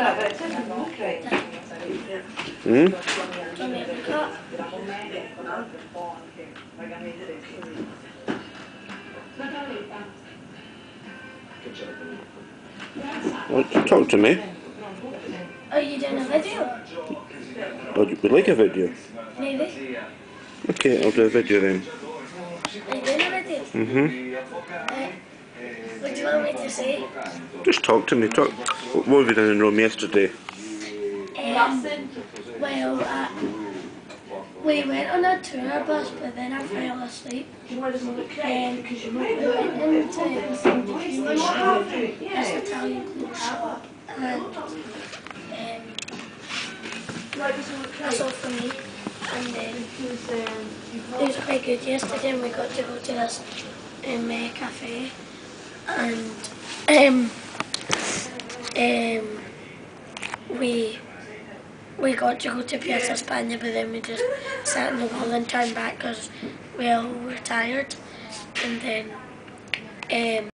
Mm? Well, talk to me. Are you doing a video? Would like a video? Maybe. Okay, I'll do a video then. Are you doing a video? What do you want me to say? Just talk to me. Talk. What have you done in Rome yesterday? Well, we went on a tour bus, but then I fell asleep. We went into the shop, this Italian clothes shop, and that's all for me. And then it was quite good yesterday, and we got to go to this cafe, and we got to go to Plaza España, but then we just sat in the wall and turned back because we all were tired. And then